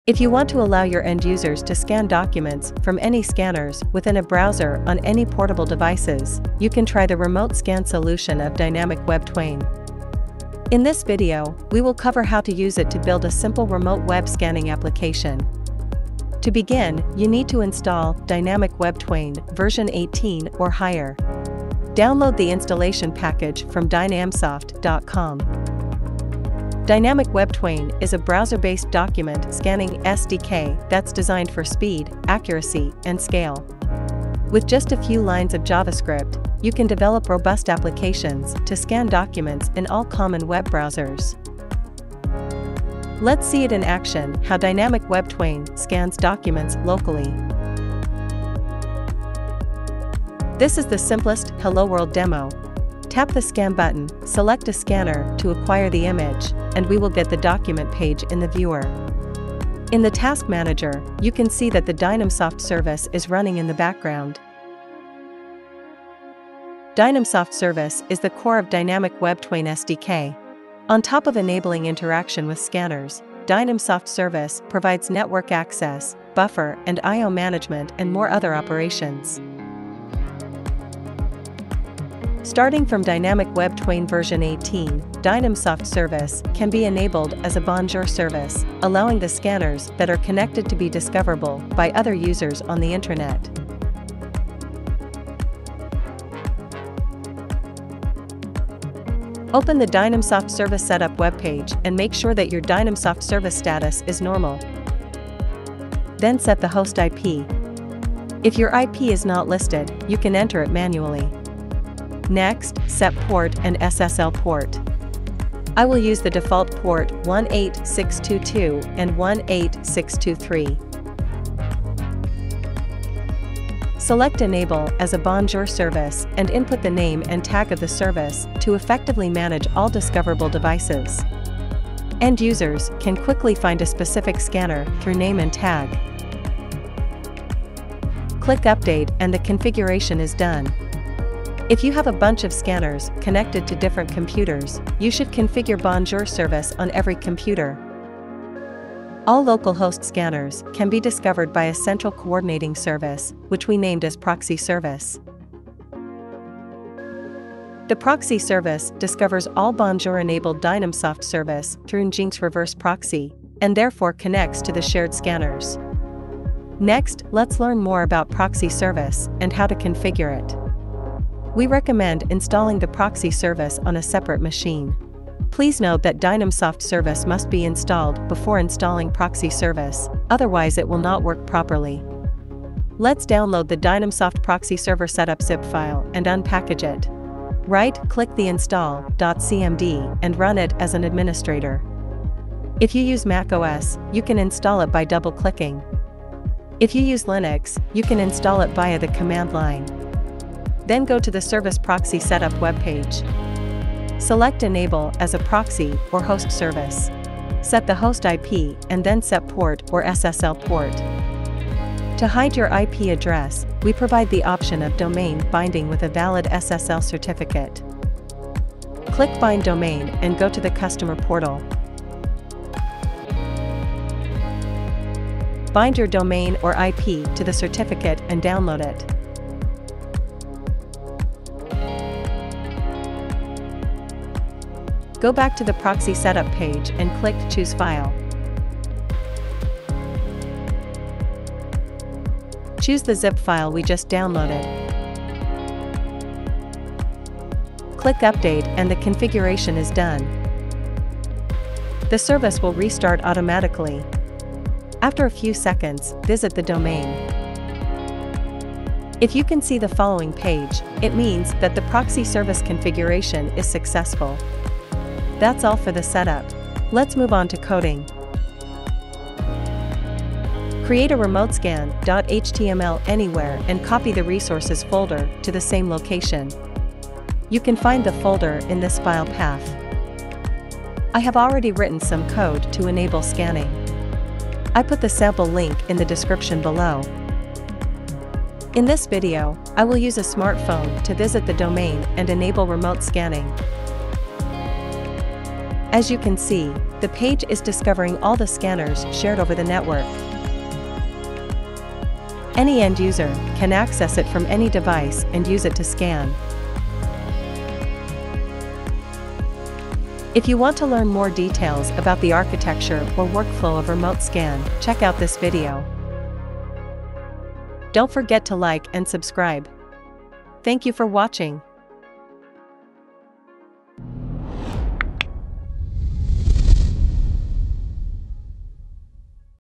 If you want to allow your end users to scan documents from any scanners within a browser on any portable devices, you can try the remote scan solution of Dynamic Web TWAIN. In this video, we will cover how to use it to build a simple remote web scanning application. To begin, you need to install Dynamic Web TWAIN version 18 or higher. Download the installation package from Dynamsoft.com. Dynamic Web TWAIN is a browser-based document scanning SDK that's designed for speed, accuracy, and scale. With just a few lines of JavaScript, you can develop robust applications to scan documents in all common web browsers. Let's see it in action, how Dynamic Web TWAIN scans documents locally. This is the simplest Hello World demo. Tap the Scan button, select a scanner to acquire the image, and we will get the document page in the viewer. In the Task Manager, you can see that the Dynamsoft service is running in the background. Dynamsoft service is the core of Dynamic Web TWAIN SDK. On top of enabling interaction with scanners, Dynamsoft service provides network access, buffer and I/O management and more other operations. Starting from Dynamic Web TWAIN version 18, Dynamsoft service can be enabled as a Bonjour service, allowing the scanners that are connected to be discoverable by other users on the Intranet. Open the Dynamsoft Service Setup webpage and make sure that your Dynamsoft service status is normal. Then set the host IP. If your IP is not listed, you can enter it manually. Next, set port and SSL port. I will use the default port 18622 and 18623. Select Enable as a Bonjour service and input the name and tag of the service to effectively manage all discoverable devices. End users can quickly find a specific scanner through name and tag. Click Update and the configuration is done. If you have a bunch of scanners connected to different computers, you should configure Bonjour service on every computer. All localhost scanners can be discovered by a central coordinating service, which we named as Proxy service. The Proxy service discovers all Bonjour-enabled Dynamsoft service through Nginx reverse proxy, and therefore connects to the shared scanners. Next, let's learn more about Proxy service and how to configure it. We recommend installing the Proxy service on a separate machine. Please note that Dynamsoft service must be installed before installing Proxy service, otherwise it will not work properly. Let's download the Dynamsoft Proxy Server Setup zip file and unpackage it. Right-click the install.cmd and run it as an administrator. If you use macOS, you can install it by double-clicking. If you use Linux, you can install it via the command line. Then go to the Service Proxy Setup webpage. Select Enable as a proxy or host service. Set the host IP and then set port or SSL port. To hide your IP address, we provide the option of domain binding with a valid SSL certificate. Click Bind Domain and go to the customer portal. Bind your domain or IP to the certificate and download it. Go back to the Proxy Setup page and click Choose File. Choose the zip file we just downloaded. Click Update and the configuration is done. The service will restart automatically. After a few seconds, visit the domain. If you can see the following page, it means that the proxy service configuration is successful. That's all for the setup. Let's move on to coding. Create a remote scan.html anywhere and copy the resources folder to the same location. You can find the folder in this file path. I have already written some code to enable scanning. I put the sample link in the description below. In this video, I will use a smartphone to visit the domain and enable remote scanning. As you can see, the page is discovering all the scanners shared over the network. Any end user can access it from any device and use it to scan. If you want to learn more details about the architecture or workflow of remote scan, check out this video. Don't forget to like and subscribe. Thank you for watching.